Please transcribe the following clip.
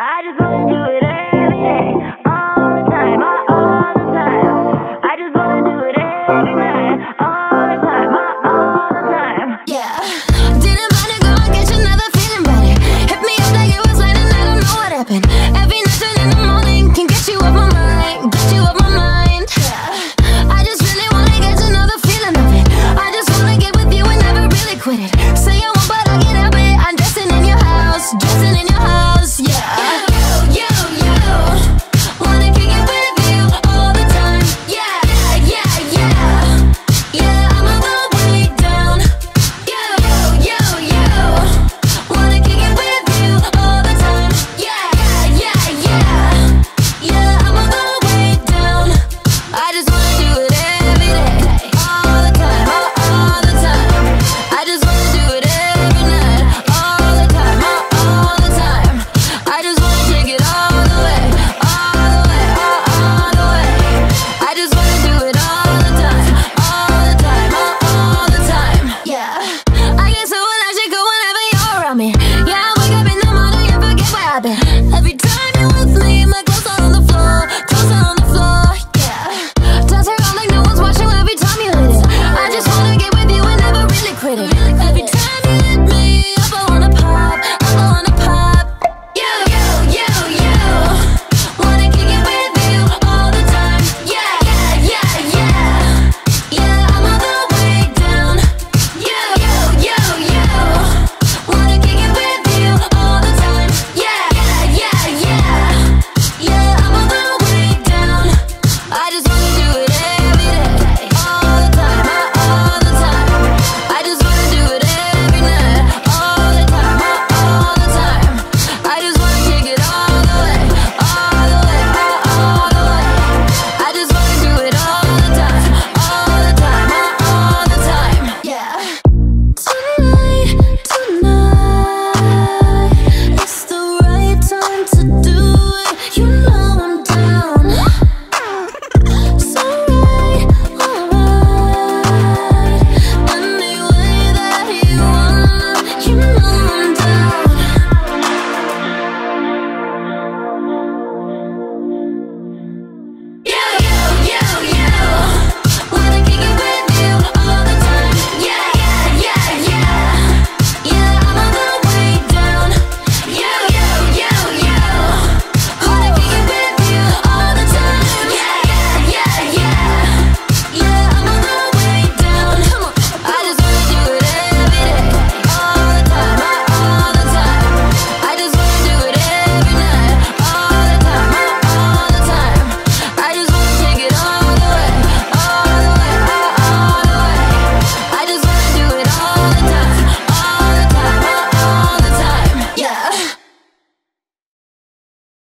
I just wanna do it every day, all the time, all the time. I just wanna do it every night, all the time, all the time. Yeah. Didn't wanna go and get another feeling, but it hit me up like it was lightning. I don't know what happened.